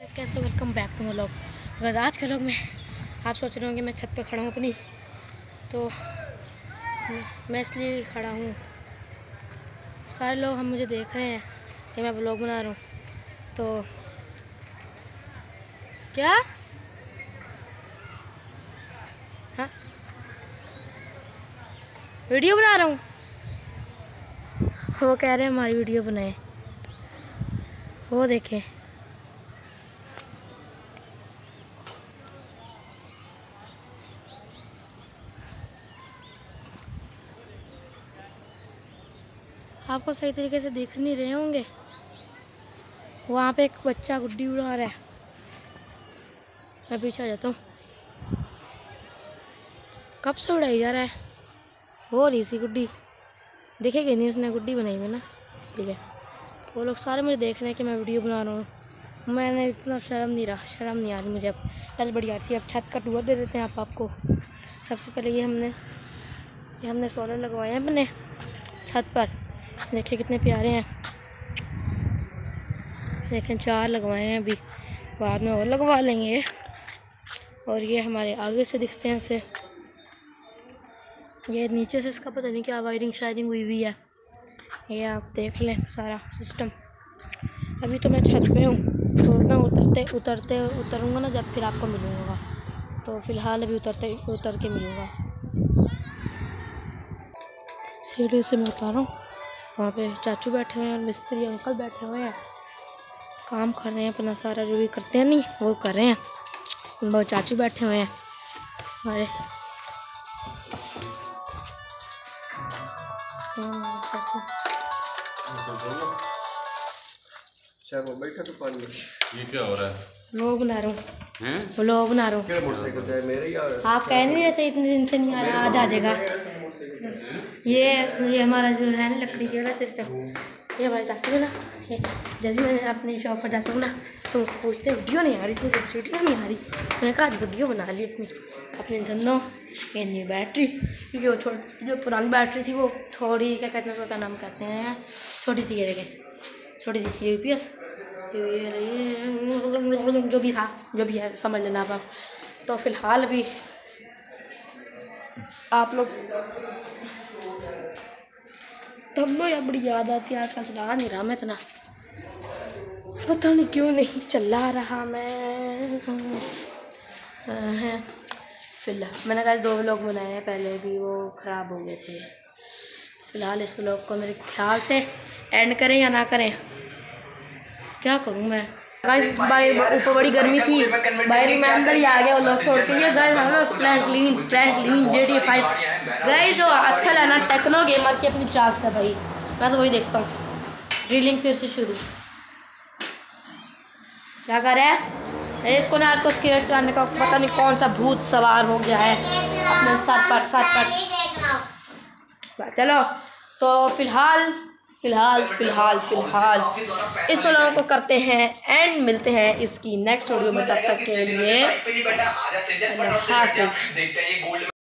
Guys कैसे welcome back to my vlog. Guys आज के व्लॉग में आप सोच रहे होंगे मैं छत पे खड़ा हूँ अपनी, तो मैं इसलिए खड़ा हूँ, सारे लोग हम मुझे देख रहे हैं कि मैं व्लॉग बना रहा हूँ। तो क्या हाँ वीडियो बना रहा हूँ, वो कह रहे हैं हमारी वीडियो बनाए, वो देखें। आपको सही तरीके से दिख नहीं रहे होंगे, वहाँ पे एक बच्चा गुड्डी उड़ा रहा है। मैं पीछे आ जाता हूँ, कब से उड़ाई जा रहा है, हो रही सी गुड्डी, दिखेगी नहीं, उसने गुड्डी बनाई हुई ना, इसलिए वो लोग सारे मुझे देख रहे हैं कि मैं वीडियो बना रहा हूँ। मैंने इतना शर्म नहीं आ रही मुझे अब, पहले बड़ी याद थी। अब छत का टूर दे देते हैं आपको। सबसे पहले ये हमने सोलर लगवाए हैं अपने छत पर, देखिए कितने प्यारे हैं, देखें 4 लगवाए हैं, अभी बाद में और लगवा लेंगे। और ये हमारे आगे से दिखते हैं ऐसे, ये नीचे से इसका पता नहीं क्या वायरिंग शायरिंग हुई हुई है, ये आप देख लें सारा सिस्टम। अभी तो मैं छत पे हूँ, तो ना उतरूँगा ना जब, फिर आपको मिलूँगा। तो फ़िलहाल अभी उतर के मिलूँगा। सीढ़ी से मैं उतारा हूँ, वहाँ पे चाचू बैठे हुए हैं और मिस्त्री अंकल बैठे हुए हैं, काम कर रहे हैं अपना सारा, जो भी करते हैं नहीं वो कर रहे हैं। वो चाचू बैठे हुए हैं हमारे, चाचू बैठा तो पानी में। ये क्या हो रहा है? व्लॉग बना रहा हूँ, व्लॉग बना रहा हूँ। आप कह नहीं रहे थे इतने दिन से नहीं आ रहा, आज आ जाएगा। ये हमारा जो है ना लकड़ी के वाला सिस्टम, ये हमारे चाचू है ना, ये जब भी मैं अपनी शॉप पर जाता हूँ ना, तो मुझसे पूछते हैं वीडियो नहीं आ रही, इतनी दिन वीडियो नहीं आ रही। मैंने कहा आज वीडियो बना ली अपनी धनों, ये नई बैटरी, क्योंकि वो जो पुरानी बैटरी थी वो थोड़ी, क्या कहते हैं उसका, क्या नाम कहते हैं, छोटी थी, ये देखें छोटी थी, UPS जो भी था, जो भी है समझ लेना आप। तो फ़िलहाल अभी आप लोग, तब तो यार बड़ी याद आती है, आजकल चला नहीं रहा मैं इतना, पता नहीं क्यों नहीं चला रहा मैं। फिलहाल मैंने कहा 2 व्लॉग बनाए हैं पहले भी, वो ख़राब हो गए थे। फ़िलहाल इस व्लॉग को मेरे ख्याल से एंड करें या ना करें, क्या करूं मैं। गाइस बाहर ऊपर बड़ी गर्मी थी, बाहर मैं अंदर ही आ गया वो लोग छोड़ के। ये गाइस हम लोग फ्रैंकलिन GTA 5 गाइस जो असल है ना टेक्नो गेमर की अपनी चास है भाई, मैं तो वही देखता हूँ। ड्रिलिंग फिर से शुरू, क्या कर रहा है इसको ना, आज को स्केट आने का पता नहीं कौन सा भूत सवार हो गया है अपने सर पर। चलो तो फ़िलहाल इस व्लॉग को करते हैं एंड मिलते हैं इसकी नेक्स्ट वीडियो में, तब तक के लिए अल्लाह हाफ़िज़।